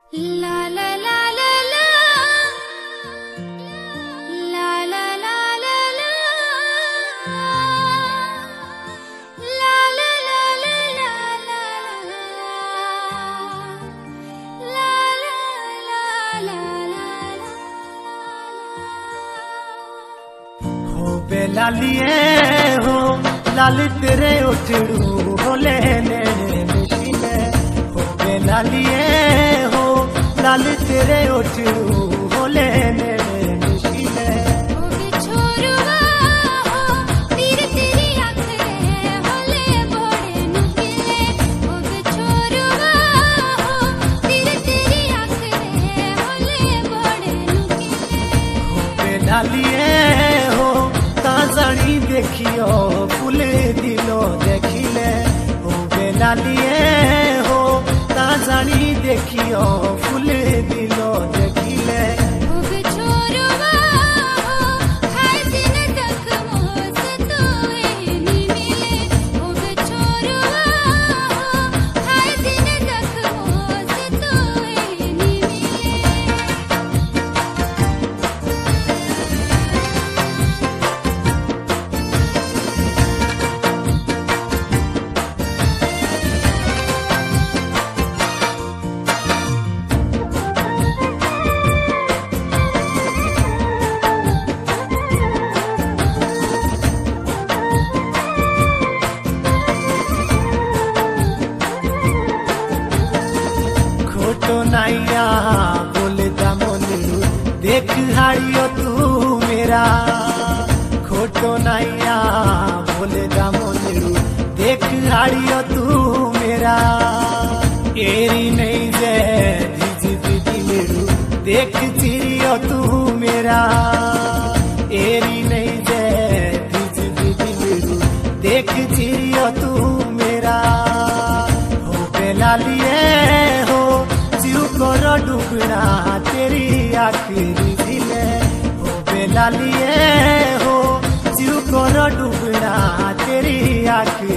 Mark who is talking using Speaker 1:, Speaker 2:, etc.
Speaker 1: La la la la la, la la la la la, la la la la la, la la la la.
Speaker 2: हो बेलालिए हो लाल तेरे उठड़ू हो लेने मिशीने हो बेलालिए हो लाल तेरे उठड़ू हो लेने मिशीने
Speaker 1: ओ बिछोरुआ हो तीर तेरी आंखें होले बड़े नुकीले ओ बिछोरुआ हो तीर तेरी आंखें होले बड़े नुकीले
Speaker 2: हो बेलालिए हो ताजानी देखियो फूले दिलो देखिले हो बेलालिए हो ताजानी देखियो फूले दिलो देखिले
Speaker 1: ओ बिछोरुआ हो हर दिन तक मुझसे तू ही मिले ओ बिछोरुआ हो हर दिन तक मुझसे तू ही मिले।
Speaker 2: खोटो नाइया बोलता मोनू देख हाड़ियो तू मेरा खोटो नाइया बोलता मोनू देख हाड़ियो तू मेरा एरी नहीं जे दीजी दीदी मेरू देख चिरियो तू मेरा एरी नहीं जे दीजी दीदी मेरू देख चिरियो तू मेरा हो बेलालिए हो जीव करो डूबना तेरी आखिरी दिले हो बेलालिए हो जीव करो डूबना तेरी आखिरी